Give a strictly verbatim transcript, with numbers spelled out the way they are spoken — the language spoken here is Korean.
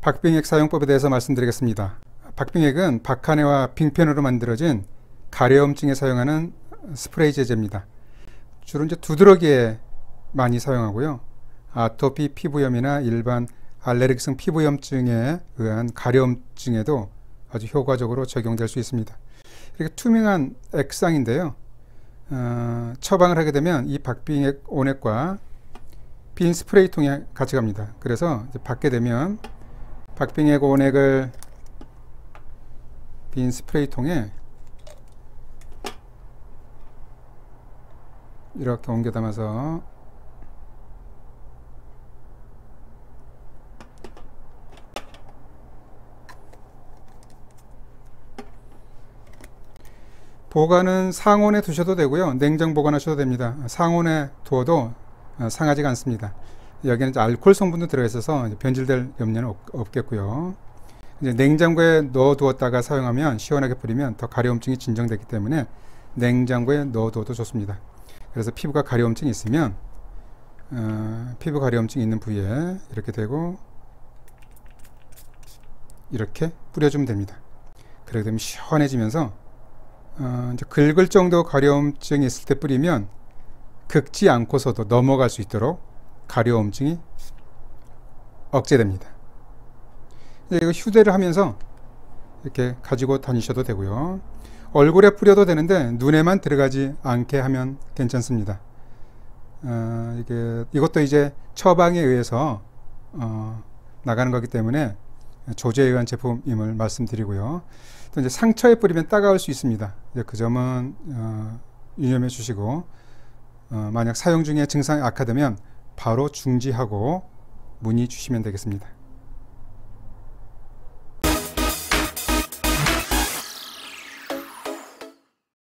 박빙액 사용법에 대해서 말씀드리겠습니다. 박빙액은 박하네와 빙펜으로 만들어진 가려움증에 사용하는 스프레이 제제입니다. 주로 이제 두드러기에 많이 사용하고요. 아토피 피부염이나 일반 알레르기성 피부염증에 의한 가려움증에도 아주 효과적으로 적용될 수 있습니다. 이렇게 투명한 액상인데요. 어, 처방을 하게 되면 이 박빙액 온액과 빈 스프레이통에 같이 갑니다. 그래서 이제 받게 되면 박빙액 온액을 빈 스프레이통에 이렇게 옮겨 담아서 보관은 상온에 두셔도 되고요. 냉장 보관하셔도 됩니다. 상온에 두어도 상하지가 않습니다. 여기는 이제 알코올 성분도 들어 있어서 변질될 염려는 없, 없겠고요. 이제 냉장고에 넣어 두었다가 사용하면 시원하게 뿌리면 더 가려움증이 진정되기 때문에 냉장고에 넣어 두어도 좋습니다. 그래서 피부가 가려움증이 있으면 어, 피부 가려움증이 있는 부위에 이렇게 대고 이렇게 뿌려주면 됩니다. 그렇게 되면 시원해지면서 어, 이제 긁을 정도 가려움증이 있을 때 뿌리면 긁지 않고서도 넘어갈 수 있도록 가려움증이 억제됩니다. 이거 휴대를 하면서 이렇게 가지고 다니셔도 되고요. 얼굴에 뿌려도 되는데 눈에만 들어가지 않게 하면 괜찮습니다. 어, 이게, 이것도 이제 처방에 의해서 어, 나가는 거기 때문에 조제에 의한 제품임을 말씀드리고요. 또 이제 상처에 뿌리면 따가울 수 있습니다. 이제 그 점은 어, 유념해 주시고 어, 만약 사용 중에 증상이 악화되면 바로 중지하고 문의 주시면 되겠습니다.